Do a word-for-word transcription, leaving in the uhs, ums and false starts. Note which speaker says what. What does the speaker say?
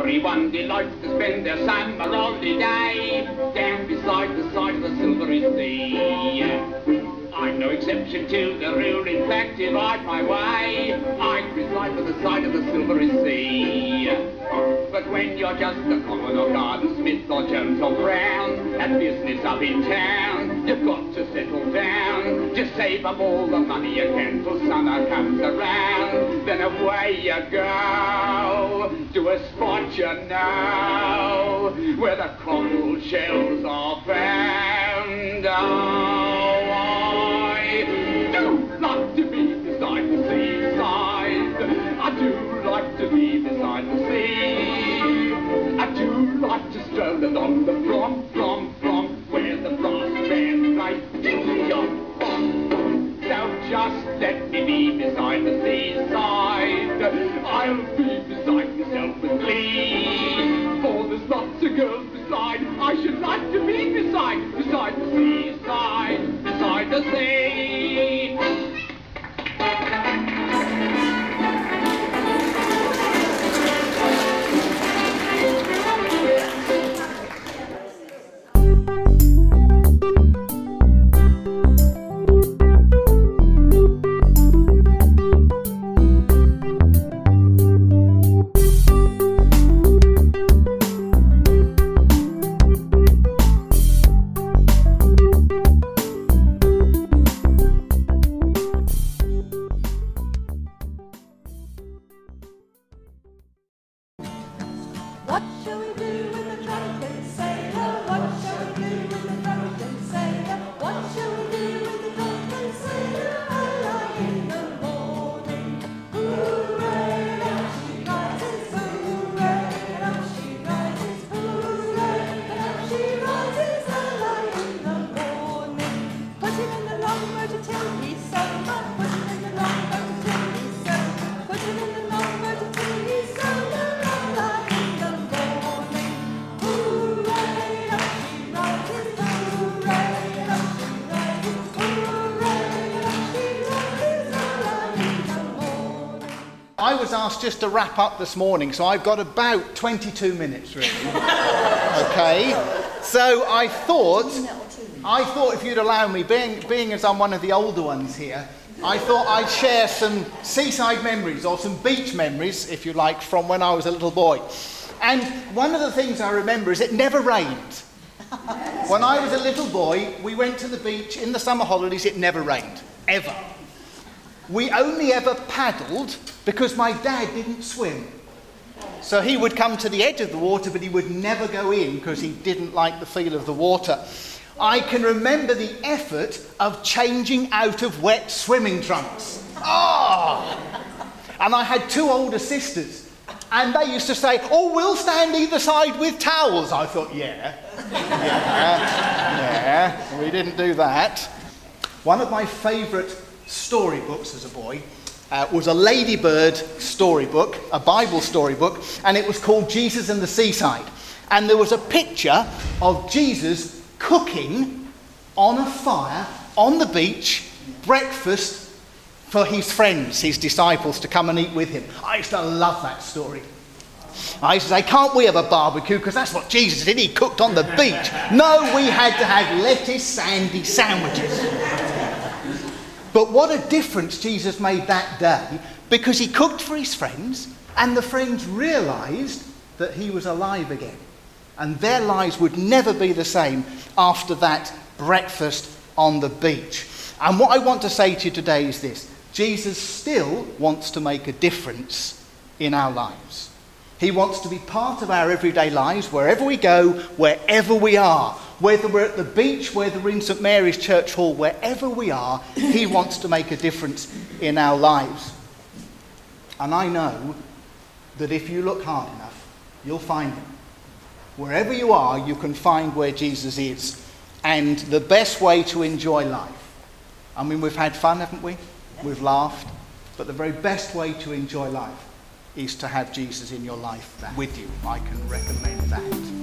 Speaker 1: Everyone delights to spend their summer holiday down beside the side of the silvery sea. I'm no exception to the rule. In fact, if I'd my way, I'd reside by the side of the silvery sea. But when you're just a common or garden smith or Jones or Brown, at business up in town, you've got to settle down. Just save up all the money you can till summer comes around. Then away you go to a spot you know where the coral shells are found. Oh, I do like to be beside the seaside. I do like to be beside the sea. I do like to stroll along the plum, plum, plum, where the brass bands play ding-dong, bong. So just let me be beside the seaside. I'll be beside myself with glee. For there's lots of girls beside. I should like to be beside, beside the seaside, beside the sea.
Speaker 2: What shall we do with the drunken sailor? What shall we do with the drunken sailor? What shall we do with the drunken sailor? Early in the morning, hooray, up she rises, hooray, and up she rises, hooray, and up she rises early in the morning. Put him in the longboat until he's sober, put him in the longboat until he's sober, put him in the longboat until he's sober.
Speaker 3: I was asked just to wrap up this morning, so I've got about twenty-two minutes, really. Okay? So I thought, I thought if you'd allow me, being, being as I'm one of the older ones here, I thought I'd share some seaside memories, or some beach memories, if you like, from when I was a little boy. And one of the things I remember is it never rained. When I was a little boy, we went to the beach in the summer holidays, it never rained, ever. We only ever paddled because my dad didn't swim. So he would come to the edge of the water, but he would never go in because he didn't like the feel of the water. I can remember the effort of changing out of wet swimming trunks. Oh! And I had two older sisters, and they used to say, oh, we'll stand either side with towels. I thought, yeah, yeah, yeah, we didn't do that. One of my favourite storybooks as a boy uh, was a Ladybird storybook, a Bible storybook, and it was called Jesus and the Seaside. And there was a picture of Jesus cooking on a fire on the beach, breakfast for his friends, his disciples, to come and eat with him. I used to love that story. I used to say, can't we have a barbecue? Because that's what Jesus did, he cooked on the beach. No, we had to have lettuce sandy sandwiches. But what a difference Jesus made that day, because he cooked for his friends, and the friends realised that he was alive again. And their lives would never be the same after that breakfast on the beach. And what I want to say to you today is this: Jesus still wants to make a difference in our lives. He wants to be part of our everyday lives, wherever we go, wherever we are. Whether we're at the beach, whether we're in St Mary's Church Hall, wherever we are, he wants to make a difference in our lives. And I know that if you look hard enough, you'll find him. Wherever you are, you can find where Jesus is. And the best way to enjoy life, I mean, we've had fun, haven't we? We've laughed. But the very best way to enjoy life is to have Jesus in your life with you. I can recommend that.